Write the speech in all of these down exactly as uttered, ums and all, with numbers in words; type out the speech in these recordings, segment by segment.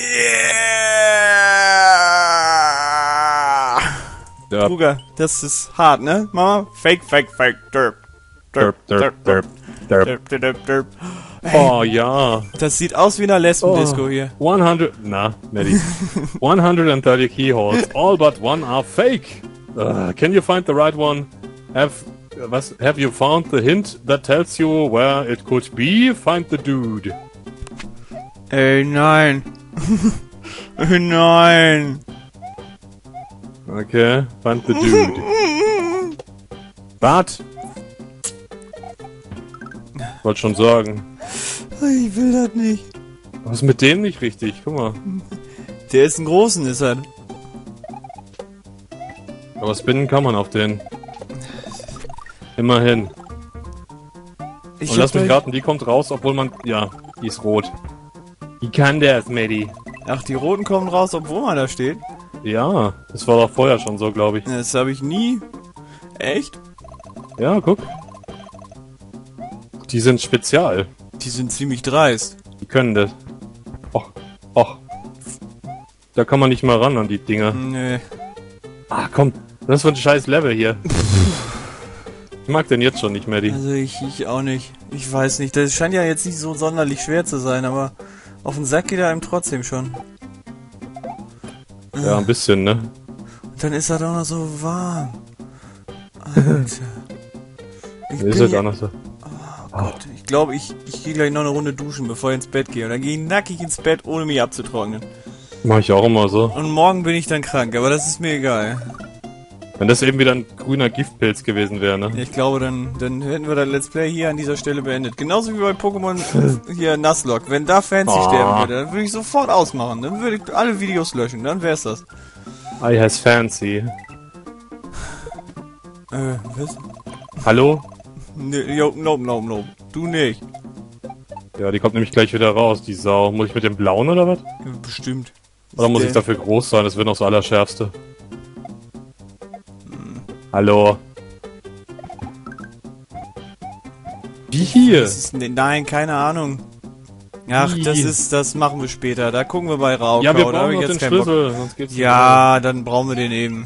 Yeah! Derp. Bruder, das ist hart, ne? Mama? Fake, fake, fake. Derp. Derp, derp, derp, derp. Derp, derp, derp, derp. Oh ja. Das sieht aus wie eine Lesbendisco Oh. hier. hundert, na, Maddie. one hundred thirty keyholes, all but one are fake. Uh, can you find the right one? Have, was, have you found the hint that tells you where it could be? Find the dude. Ey, nein. Nein. Okay, find the dude. What? Wollte schon sagen. Ich will das nicht. Was ist mit dem nicht richtig? Guck mal. Der ist ein Großen, ist er. Aber spinnen kann man auf den. Immerhin. Ich Und lass hab mich euch- raten, die kommt raus, obwohl man... Ja, die ist rot. Wie kann der es, Maddie? Ach, die Roten kommen raus, obwohl man da steht? Ja, das war doch vorher schon so, glaube ich. Das habe ich nie... Echt? Ja, guck. Die sind spezial. Die sind ziemlich dreist. Die können das. Och, och. Da kann man nicht mal ran an die Dinger. Nee. Ah, komm. Das ist für ein scheiß Level hier. Ich mag den jetzt schon nicht, Maddie. Also ich, ich auch nicht. Ich weiß nicht. Das scheint ja jetzt nicht so sonderlich schwer zu sein, aber auf den Sack geht er einem trotzdem schon. Ja, ein bisschen, ne? Und dann ist er doch noch so warm. Alter. Ich Ist bin halt hier- auch noch so. Oh Gott, ich glaube, ich, ich gehe gleich noch eine Runde duschen, bevor ich ins Bett gehe. Und dann gehe ich nackig ins Bett, ohne mich abzutrocknen. Mach ich auch immer so. Und morgen bin ich dann krank, aber das ist mir egal. Wenn das eben wieder ein grüner Giftpilz gewesen wäre, ne? Ich glaube, dann, dann hätten wir das Let's Play hier an dieser Stelle beendet. Genauso wie bei Pokémon hier Nuzlocke. Wenn da Fancy Oh. sterben würde, dann würde ich sofort ausmachen. Dann würde ich alle Videos löschen. Dann wär's das. I has fancy. Äh, was? Hallo? Ne, jo, nope, nope, nope. Du nicht. Ja, die kommt nämlich gleich wieder raus, die Sau. Muss ich mit dem blauen oder was? Ja, bestimmt. Oder muss Der- ich dafür groß sein? Das wird noch das Allerschärfste. Hallo? Wie hier? Das ist, ne, nein, keine Ahnung. Ach, Wie? das ist, das machen wir später. Da gucken wir bei Rauchau. Ja, wir da hab brauchen ich noch den jetzt keinen Bock. Schlüssel, sonst geht's nicht Ja, dann brauchen wir den eben.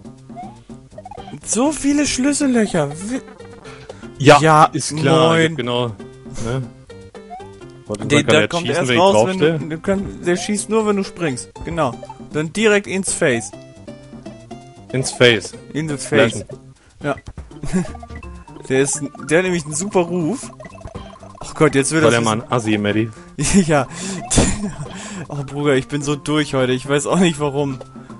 So viele Schlüssellöcher. Wi- Ja, Ja, ist klar, moin. genau. Ne? Warte, Der, dann kann der er kommt schießen, erst wenn ich raus, wenn draufstehe. du, du kann, der schießt nur, wenn du springst. Genau. Dann direkt ins Face. Ins Face. In the Face. Flashen. Ja. Der ist, der hat nämlich einen super Ruf. Oh Gott, jetzt wird War das... der Mann Assi, Maddie. Ja. Oh Bruder, ich bin so durch heute. Ich weiß auch nicht warum.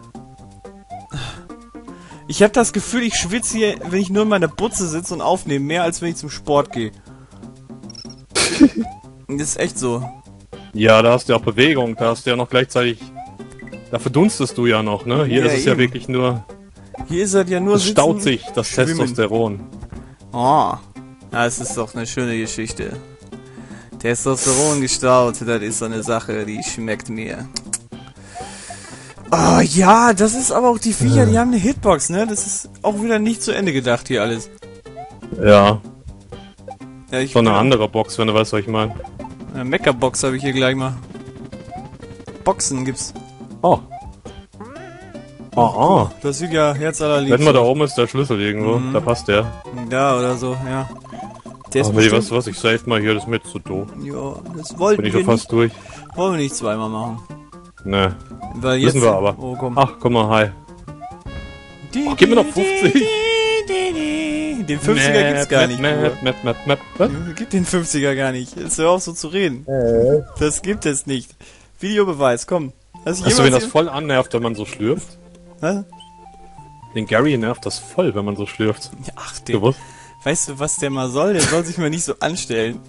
Ich habe das Gefühl, ich schwitze hier, wenn ich nur in meiner Butze sitze und aufnehme, mehr als wenn ich zum Sport gehe. Das ist echt so. Ja, da hast du ja auch Bewegung, da hast du ja noch gleichzeitig... Da verdunstest du ja noch, ne? Hier Ja, ist es ja eben. wirklich nur... Hier ist das ja nur Es sitzen, staut sich, das schwimmen. Testosteron. Oh, das ist doch eine schöne Geschichte. Testosteron gestaut, das ist so eine Sache, die schmeckt mir. Oh ja, das ist aber auch die Viecher, die haben eine Hitbox, ne? Das ist auch wieder nicht zu Ende gedacht hier alles. Ja, Ja, ich so eine andere Box, wenn du weißt, was ich meine. Eine Mecha-Box habe ich hier gleich mal. Boxen gibt's. Oh. Oh, oh. Das sieht ja herzallerliebst. Wenn man da oben ist, der Schlüssel irgendwo. Mhm. Da passt der. Ja, oder so, ja. Der ist Aber Maddie, bestimmt- weißt du was? Ich save mal hier, das ist mir zu doof. Ja, das wollten Bin ich wir schon fast durch. nicht, wollen wir nicht zweimal machen. Ne. Weil jetzt, Müssen wir aber. Oh, komm. Ach, guck mal, hi. Die, Oh, gib mir noch fünfzig. die, die, die. Den fünfziger gibt's gar nicht. Bruder. Map, map, map, map. Was? Gibt den fünfziger gar nicht. Jetzt hör auf so zu reden. Das gibt es nicht. Videobeweis, komm. Hast du Weißt du, wen jemals... das voll annervt, wenn man so schlürft? Hä? Den Gary nervt das voll, wenn man so schlürft. Ja, ach, der, Gewusst? weißt du, was der mal soll? Der soll sich mal nicht so anstellen.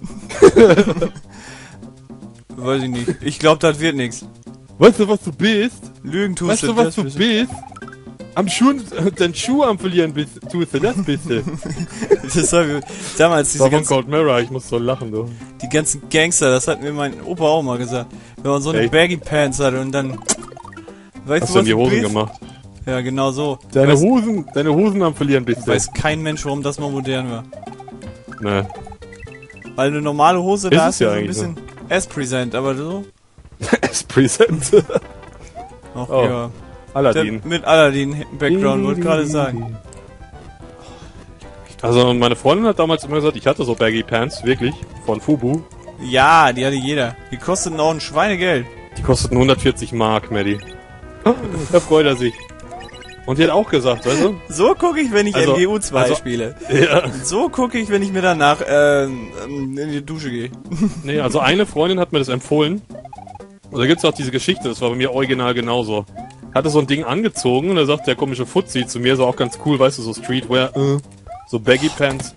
Weiß ich nicht. Ich glaube, das wird nichts. Weißt du, was du bist? Lügen tust Weißt du, was du bist? Am Schuh, dein Schuh am Verlieren bist, tust du, das bist du. Das war damals diese Das war von ganzen, Cold Mirror, ich muss so lachen, du. die ganzen Gangster, das hat mir mein Opa auch mal gesagt. Wenn man so eine Echt? Baggy Pants hatte und dann... Weißt Hast du, du was in die du Hosen bist? gemacht? Ja, genau so. Deine weiß, Hosen, deine Hosen am Verlieren bist du. weiß kein Mensch, warum das mal modern war. Ne. Weil eine normale Hose, Ist da es hast du ja so ein eigentlich bisschen S-Present, aber so... Es Present. Ach Oh. ja. Aladdin. Der, mit Aladdin-Background, wollte gerade sagen. Also meine Freundin hat damals immer gesagt, ich hatte so Baggy Pants, wirklich, von Fubu. Ja, die hatte jeder. Die kosteten auch ein Schweinegeld. Die kosteten hundertvierzig Mark, Maddie. Da freut er sich. Und die hat auch gesagt, weißt du? So gucke ich, wenn ich Also- M G U zwei also- spiele. Ja. So gucke ich, wenn ich mir danach ähm, ähm, in die Dusche gehe. Nee, also eine Freundin hat mir das empfohlen. Und da gibt's auch diese Geschichte, das war bei mir original genauso. Hatte so ein Ding angezogen und da sagt der komische Fuzzi zu mir, so auch ganz cool, weißt du, so Streetwear, äh, so Baggy Pants.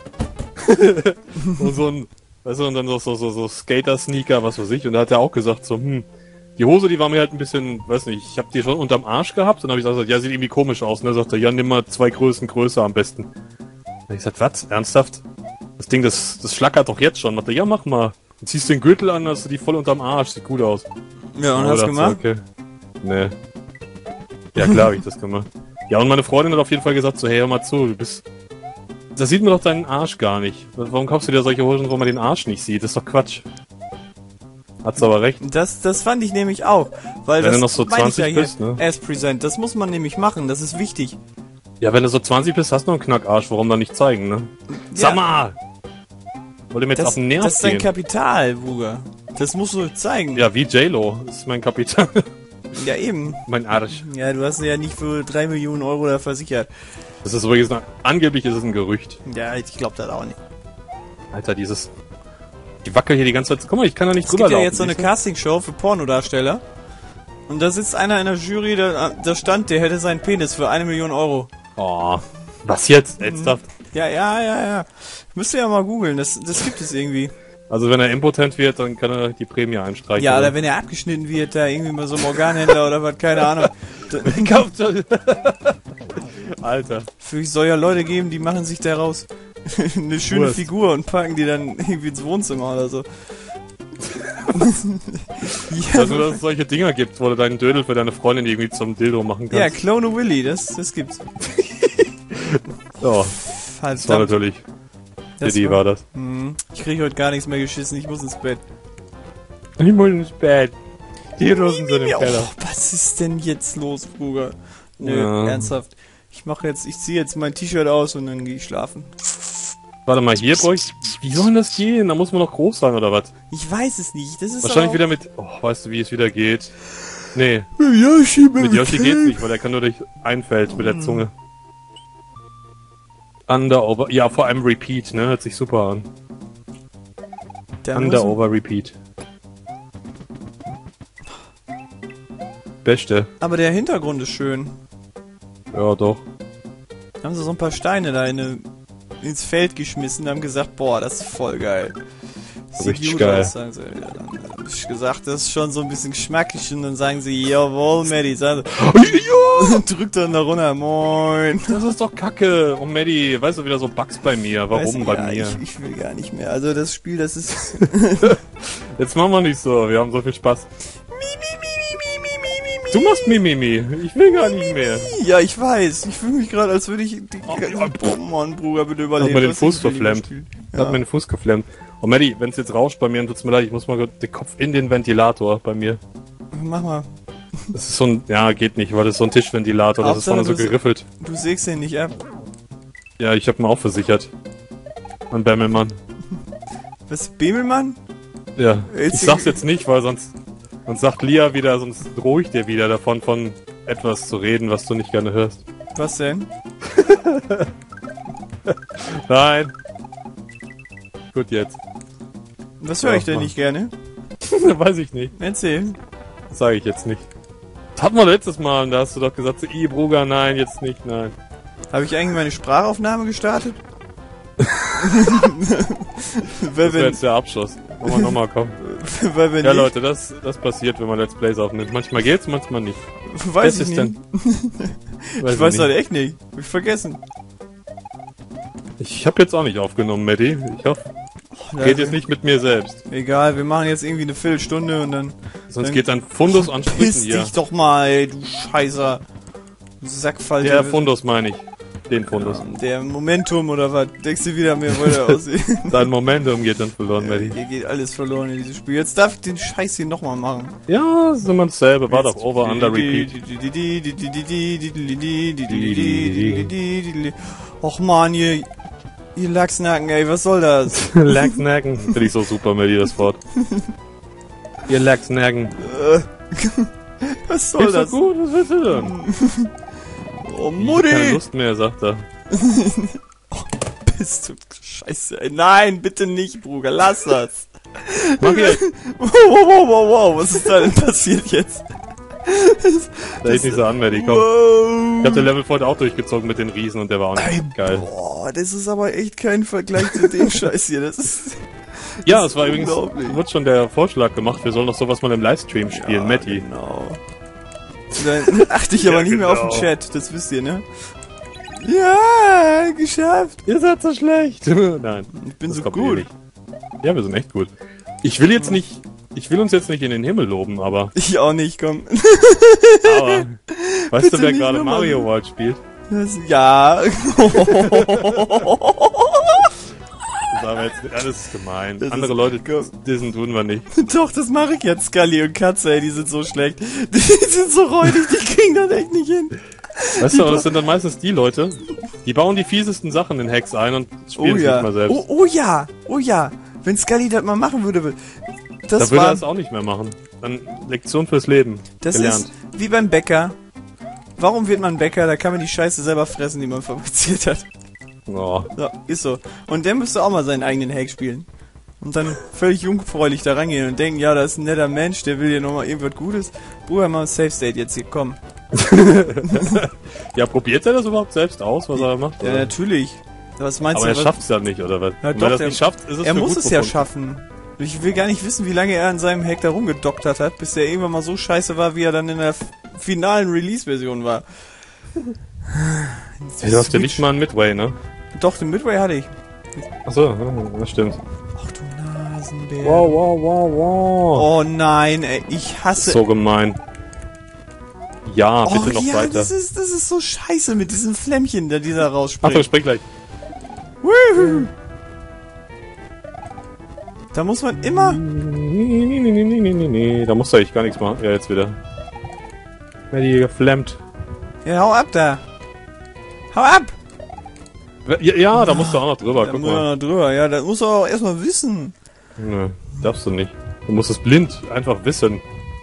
Und so ein, weißt du, und dann so, so, so, so Skater-Sneaker, was weiß ich. Und da hat er auch gesagt, so, hm, die Hose, die war mir halt ein bisschen, weiß nicht, ich hab die schon unterm Arsch gehabt. Und dann habe ich gesagt, ja, sieht irgendwie komisch aus. Und dann sagt er, ja, nimm mal zwei Größen größer am besten. Und ich gesagt, was? Ernsthaft? Das Ding, das, das schlackert doch jetzt schon. Und er, ja, mach mal. Du ziehst den Gürtel an, hast du die voll unterm Arsch. Sieht gut aus. Ja, und Oh, hast dachte, gemacht? Okay. Nee. Ja, klar habe ich das gemacht. Ja, und meine Freundin hat auf jeden Fall gesagt, so, hey, hör mal zu, du bist... Da sieht man doch deinen Arsch gar nicht. Warum kaufst du dir solche Hosen, wo man den Arsch nicht sieht? Das ist doch Quatsch. Hat's aber recht. Das, das fand ich nämlich auch. Weil Wenn das du noch so meine ich zwanzig ja bist, hier, ne? As Present. Das muss man nämlich machen, das ist wichtig. Ja, wenn du so zwanzig bist, hast du noch einen Knackarsch. Warum dann nicht zeigen, ne? Sag mal! Wollt ihr mir jetzt Das, auf den Nerv das ist dein gehen? Kapital, Bruder. Das musst du zeigen. Ja, wie J-Lo. Das ist mein Kapital. Ja, eben. Mein Arsch. Ja, du hast ja nicht für drei Millionen Euro da versichert. Das ist übrigens, noch- angeblich ist es ein Gerücht. Ja, ich glaube das auch nicht. Alter, dieses... Die wackeln hier die ganze Zeit. Guck mal, ich kann da nicht Es drüber gibt ja laufen. jetzt so eine siehst du? Castingshow für Pornodarsteller. Und da sitzt einer in der Jury, da, da stand, der hätte seinen Penis für eine Million Euro. Oh, was jetzt? Ernsthaft? Ja, ja, ja, ja. Müsst ihr ja mal googeln, das, das gibt es irgendwie. Also wenn er impotent wird, dann kann er die Prämie einstreichen. Ja, oder? oder wenn er abgeschnitten wird, da irgendwie mal so ein Organhändler oder was, keine Ahnung. Da, Kauft er- Alter. für ich soll ja Leute geben, die machen sich daraus eine schöne Wurst. Figur und packen die dann irgendwie ins Wohnzimmer oder so. ja, Also dass es solche Dinger gibt, wo du deinen Dödel für deine Freundin irgendwie zum Dildo machen ja, kannst. Clone Willy, das, das gibt's. Ja, das war Verdammt. natürlich... Das Diddy war das. Hm, ich krieg heute gar nichts mehr geschissen, ich muss ins Bett. Ich muss ins Bett. Die Rosen sind im Ja, Keller. oh, was ist denn jetzt los, Bruder? Nö, Ja. ernsthaft. Ich mache jetzt, ich ziehe jetzt mein T-Shirt aus und dann gehe ich schlafen. Warte mal, hier bräuchte ich... Wie soll denn das gehen? Da muss man noch groß sein, oder was? Ich weiß es nicht. Das ist Wahrscheinlich aber wieder mit... Oh, weißt du, wie es wieder geht? Nee, mit Yoshi, mit Yoshi geht's nicht, weil der kann nur durch ein Feld mit der Zunge. Under, over... Ja, vor allem Repeat, ne? Hört sich super an. Der Under, muss- over, Repeat. Beste. Aber der Hintergrund ist schön. Ja, doch. Da haben sie so ein paar Steine da in eine, ins Feld geschmissen und haben gesagt, boah, das ist voll geil. Sieht Richtig gut geil. aus, sagen sie. Ja, dann hab ich gesagt, das ist schon so ein bisschen geschmacklich und dann sagen sie, jawohl, Maddie, sagen sie, drückt dann da runter, moin. Das ist doch kacke. Oh, Maddie, weißt du, wieder so Bugs bei mir. Warum Weißt du, bei ja, mir? Ich, ich will gar nicht mehr. Also das Spiel, das ist... Jetzt machen wir nicht so. Wir haben so viel Spaß. Du machst Mimimi. Ich will gar nicht mehr. Ja, ich weiß. Ich fühle mich gerade, als würde ich... Die, Oh, oh, Mann, Bruder, bitte Hat überleben. mir den was Fuß ich will lieber verflammt. spielen. Hat Ja. mir den Fuß geflammt. Oh, Maddie, wenn es jetzt rauscht bei mir, dann tut's mir leid. Ich muss mal kurz den Kopf in den Ventilator bei mir. Mach mal. Das ist so ein... Ja, geht nicht, weil das ist so ein Tischventilator. Das ist Hauptsache, vorne so du- geriffelt. Du sägst den nicht ab. Ja, ich hab ihn auch versichert. Mein Bämmelmann. Was, Bemelmann? Ja. Jetzt- Ich sag's jetzt nicht, weil sonst... Sonst sagt Lia wieder, sonst drohe ich dir wieder davon, von etwas zu reden, was du nicht gerne hörst. Was denn? Nein. Gut jetzt. Was höre ich Ja, denn mach. nicht gerne? Weiß ich nicht. Erzähl. Das sage ich jetzt nicht. Das hatten wir letztes Mal und da hast du doch gesagt, so, I, Bruder, nein, jetzt nicht, nein. Habe ich eigentlich meine Sprachaufnahme gestartet? weil, Das wäre wenn, jetzt der Abschluss. Nochmal, nochmal, komm. weil wenn Ja, nicht, Leute, das, das passiert, wenn man Let's Plays aufnimmt. Manchmal geht's, manchmal nicht. weiß Was ich ist nicht. Weiß Ich weiß nicht. halt echt nicht. Hab ich vergessen. Ich habe jetzt auch nicht aufgenommen, Maddie. Ich hoffe, geht jetzt nicht mit mir selbst. Egal, wir machen jetzt irgendwie eine Viertelstunde und dann... Sonst dann geht ein Fundus an Strichen Piss hier. dich doch mal, ey, du Scheißer. Du Sackfalte. Der Fundus meine ich. Den Fundus. Ja, der Momentum oder was? Denkst du wieder mehr, wo der aussieht? Dein Momentum geht dann verloren, Maddie. Hier geht alles verloren in diesem Spiel. Jetzt darf ich den Scheiß hier nochmal machen. Ja, ist immer dasselbe. War doch over, under, repeat. Och man, ihr, ihr Lachsnacken, ey, was soll das? Lachsnacken. Finde ich so super, Maddie, das Wort. Ihr Lachsnacken. Was soll Ist das? doch gut, was willst du denn? Oh, Keine Mutti! Lust mehr, sagt er. Bist du Scheiße, ey. Nein, bitte nicht, Bruder, lass das. Mach jetzt. Wow, wow, wow, wow, wow, was ist da denn passiert jetzt? Da ist nicht so an, Maddie, komm. Wow. Ich hab den Level vorher auch durchgezogen mit den Riesen und der war auch nicht Ey, geil. Boah, das ist aber echt kein Vergleich zu dem Scheiß hier. Das ist. Ja, das es war ist übrigens, unglaublich. wurde schon der Vorschlag gemacht, wir sollen doch sowas mal im Livestream spielen, Ja, Matti. Genau. Dann achte ich aber Ja, nicht mehr auf den genau. Chat, das wisst ihr, ne? Ja, geschafft. Ihr seid so schlecht. Nein. Ich bin das so kommt eh gut. nicht. Ja, wir sind echt gut. Ich will jetzt nicht, ich will uns jetzt nicht in den Himmel loben, aber, Ich auch nicht, komm. aber, weißt Bitte du, wer nicht gerade nochmal. Mario World spielt? Das, ja. Das ist aber jetzt alles gemein. Das Andere ist- Leute, komm. diesen tun wir nicht. Doch, das mache ich jetzt. Scully und Katze, ey, die sind so schlecht. Die sind so räudig, die kriegen das echt nicht hin. Weißt du, aber das sind dann meistens die Leute, die bauen die fiesesten Sachen in Hacks ein und spielen Oh es ja. nicht mal selbst. Oh, oh ja. Oh ja. Wenn Scully das mal machen würde. Das Da würde er war, es auch nicht mehr machen. Dann Lektion fürs Leben. das gelernt. ist wie beim Bäcker. Warum wird man Bäcker? Da kann man die Scheiße selber fressen, die man fabriziert hat. Oh. So, ist so. Und der müsste auch mal seinen eigenen Hack spielen. Und dann völlig jungfräulich da rangehen und denken, ja, da ist ein netter Mensch, der will dir nochmal irgendwas Gutes. Bruder, mal Safe State jetzt hier, komm. Ja, probiert er das überhaupt selbst aus, was er macht? Ja, oder? natürlich. Was meinst Aber er du? was- schafft es ja nicht, oder was? Ja, Und doch, wenn er es er- nicht schafft, ist es Er für muss gut es ja befunden. schaffen. Ich will gar nicht wissen, wie lange er an seinem Hack da rumgedoktert hat, bis er irgendwann mal so scheiße war, wie er dann in der f- finalen Release-Version war. Hey, du hast ja nicht mal einen Midway, ne? Doch, den Midway hatte ich. Achso, das stimmt. Ach du Nasenbär. Wow, wow, wow, wow. Oh nein, ey, ich hasse... So gemein. Ja, bitte oh noch ja, weiter. das ist, das ist so scheiße mit diesem Flämmchen, der dieser Achtung, rausspringt. sprich gleich. Wuhu. Da muss man immer... Nee, nee, nee, nee, nee, nee, nee. Da musst du eigentlich gar nichts machen. Ja, jetzt wieder. Ja, die geflammt. Ja, hau ab da. Hau ab! Ja, ja, da musst du auch noch drüber, Da guck muss man mal. noch drüber. Ja, das muss er auch erstmal wissen. Nö, darfst du nicht. Du musst es blind einfach wissen.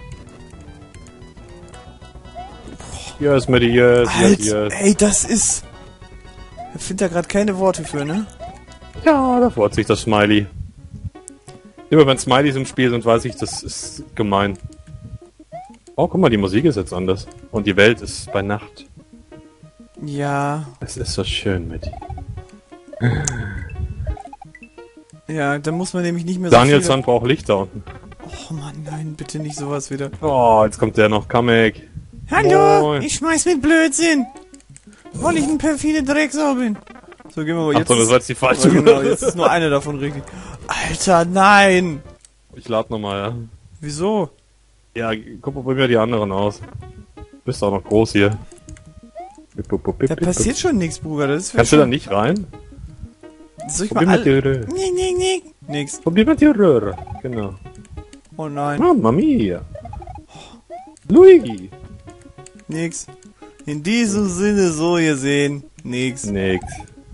Yes, Matty, yes, yes, Alter, yes. ey, das ist... Ich finde da gerade keine Worte für, ne? Ja, da freut sich das Smiley. Immer wenn Smileys im Spiel sind, weiß ich, das ist gemein. Oh, guck mal, die Musik ist jetzt anders. Und die Welt ist bei Nacht. Ja, Es ist so schön, Matty. ja, da muss man nämlich nicht mehr so Danielson viel... braucht Licht da unten. Oh Mann, nein, bitte nicht sowas wieder. Oh, jetzt kommt der noch. Kamek. Hallo, Moin. ich schmeiß mit Blödsinn. Weil ich ein perfide Drecksau bin. So, gehen wir mal jetzt. Achtung, das war jetzt die ist, falsche. oh, genau, jetzt ist nur eine davon richtig. Alter, nein! Ich lade nochmal, ja. Wieso? Ja, guck mal, probier mir die anderen aus. Du bist auch noch groß hier. Da passiert schon nichts, Bruder. Das ist Kannst du da nicht rein? Soll ich Probier mal mit der alle... Röhre. Nee, nee, nee. Nix. Probier mit der Röhre. Genau. Oh nein. Mamma mia. Luigi. Nix. In diesem Sinne so gesehen. Nix. Nix.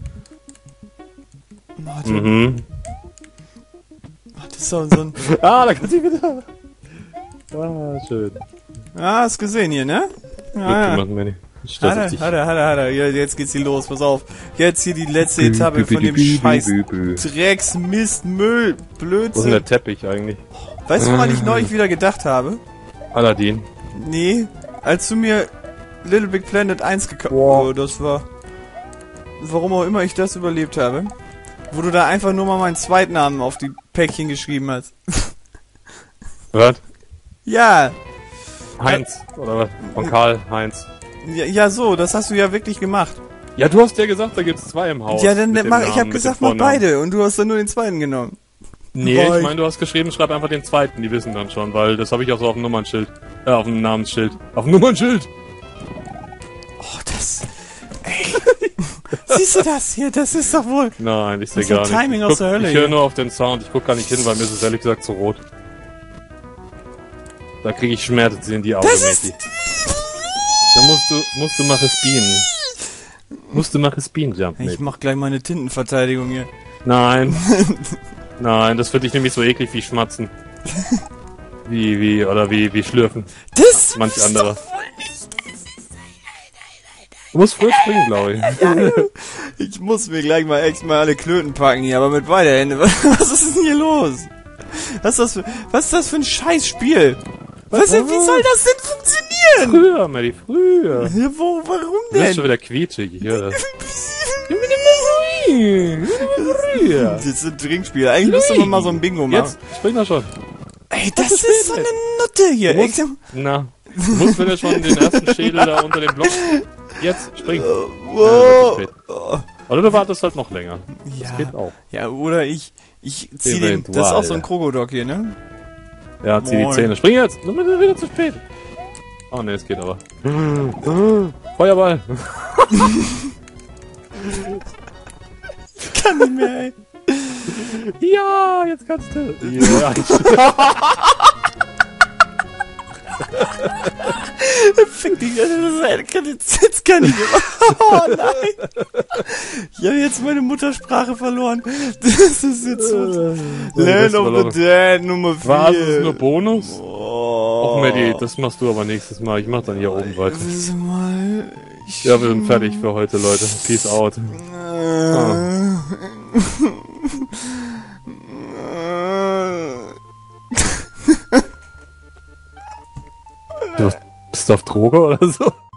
Warte. Mhm. Das ist so so ein... Ah, da kann sie wieder. Ah, schön. Ah, hast gesehen hier, ne? Gut Ah, ja. gemacht, Manny. Ich Hat stürze er, dich. hat er, hat er, hat er. Ja, jetzt geht's hier los, pass auf. Jetzt hier die letzte Etappe von dem scheiß Drecks, Mist, Müll, Wo ist denn Blödsinn. der Teppich eigentlich? Weißt du, woran ich neulich wieder gedacht habe? Aladdin. Nee, als du mir Little Big Planet eins gekauft Boah. oh, das war... Warum auch immer ich das überlebt habe. Wo du da einfach nur mal meinen Zweitnamen auf die Päckchen geschrieben hast. Was? Ja, Heinz. Oder was? Von Karl Heinz. ja, ja so, das hast du ja wirklich gemacht. Ja, du hast ja gesagt, da gibt's zwei im Haus. ja, dann mit dem mach, ich Namen, hab mit gesagt, dem mach Vornamen. beide und du hast dann nur den zweiten genommen. Nee, Weil- ich meine, du hast geschrieben, schreib einfach den zweiten, die wissen dann schon, weil das habe ich auch so auf dem Nummernschild. Äh, auf dem Namensschild. Auf dem Nummernschild! Oh, das... Ey. Siehst du das hier? Das ist doch wohl... Nein, ich sehe Das ist gar ein nicht. Timing Ich, aus guck, der Hölle ich höre hier. nur auf den Sound. Ich guck gar nicht hin, weil mir ist es ehrlich gesagt zu rot. Da kriege ich Schmerzen in die Augen, Das ist... Mädchen. Da musst du, musst du mal respieren. Musst du mal respieren, Jump, Ich Mädchen. mach gleich meine Tintenverteidigung hier. Nein. Nein, das finde ich nämlich so eklig wie Schmatzen. Wie, wie, oder wie, wie Schlürfen. Das Manch ist andere. doch wohl nicht... Du musst früh springen, glaube ich. Ich muss mir gleich mal echt mal alle Klöten packen hier, aber mit beide Hände. Was ist denn hier los? Was ist das für, was ist das für ein Scheißspiel? Was, wie soll das denn funktionieren? Früher, Maddie, früher. Ja, wo, warum Du bist schon denn? wieder quietschig hier. Das ist ein Trinkspiel. Eigentlich müsste man mal so ein Bingo machen. Jetzt, spring da schon. Ey, das ist ist so spät, eine Nutte hier. Du musst, Ey, na, du musst wieder schon den ersten Schädel da unter dem Block. Jetzt, spring. wow. Ja, das ist spät. Oder du wartest halt noch länger. Ja, Das geht auch. ja, oder ich, ich zieh den, Eventual. das ist auch so ein Krokodok hier, ne? Ja, zieh die Moin. Zähne. Spring jetzt! Du bist wieder zu spät. Oh ne, es geht aber. Feuerball! Ich kann nicht mehr, ey. Ja, jetzt kannst du. Ja, Fick dich, das kann jetzt, jetzt kann ich nicht. Oh nein. Ich habe jetzt meine Muttersprache verloren. Das ist jetzt so. Land of the Dead Nummer vier. Was? Ist das nur Bonus? Oh. Och, Maddie, das machst du aber nächstes Mal. Ich mach dann hier oben weiter. Warte mal. Ich Ja, wir sind fertig für heute, Leute. Peace out. Ah. Du bist auf Droge oder so?